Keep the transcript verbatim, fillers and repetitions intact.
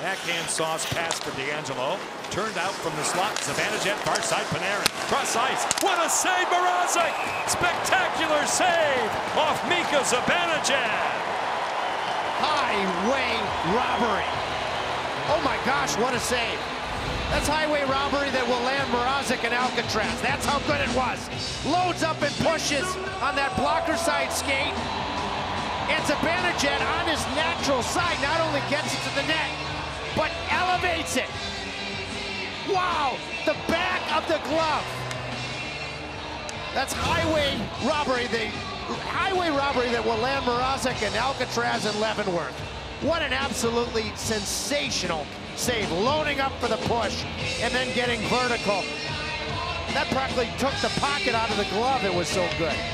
Backhand sauce pass for D'Angelo. Turned out from the slot. Zibanejad, far side, Panarin. Cross ice. What a save, Mrazek! Spectacular save off Mika Zibanejad. Highway robbery. Oh my gosh, what a save. That's highway robbery that will land Mrazek and Alcatraz. That's how good it was. Loads up and pushes on that blocker side skate. And Zibanejad on his natural side not only gets it to the net, but elevates it. Wow, the back of the glove. That's highway robbery, the highway robbery that will land Mrazek and Alcatraz and Leavenworth. What an absolutely sensational save, loading up for the push and then getting vertical. That practically took the pocket out of the glove. It was so good.